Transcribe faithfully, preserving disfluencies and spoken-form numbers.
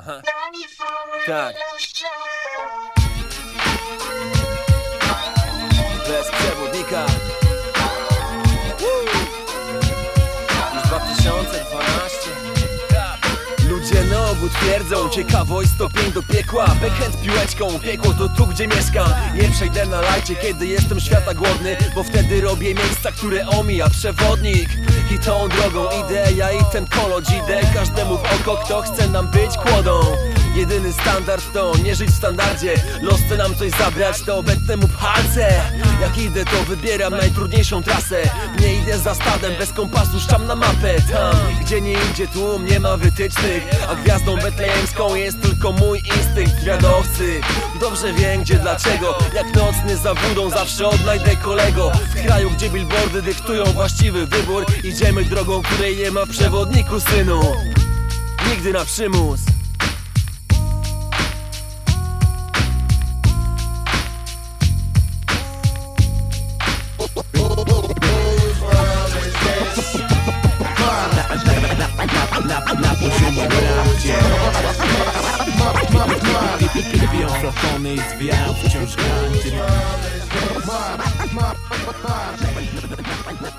Aha. Tak. Bez przewodnika. Już dwa tysiące dwanaście. Ludzie na ogół twierdzą, ciekawość stopień do piekła. Backhand piłeczką, piekło to tu, gdzie mieszkam. Nie przejdę na lajcie, kiedy jestem świata głodny, bo wtedy robię miejsca, które omija przewodnik. I tą drogą idę, ja i ten kolodź idę każdemu w oko, kto chce nam być kłodą. Jedyny standard to nie żyć w standardzie. Los chce nam coś zabrać, to obetnę mu palce. Jak idę, to wybieram najtrudniejszą trasę. Nie idę za stadem, bez kompasu szczam na mapę. Tam, gdzie nie idzie tłum, nie ma wytycznych, a gwiazdą betlejemską jest tylko mój instynkt zwiadowcy. Dobrze wiem gdzie, dlaczego. Jak nocny za wódą zawsze odnajdę kolego. W kraju, gdzie billboardy dyktują właściwy wybór, idziemy drogą, której nie ma w przewodniku, synu. Nigdy na przymus. Na poziomie prawdzie Biją flakony i zwijają wciąż granty.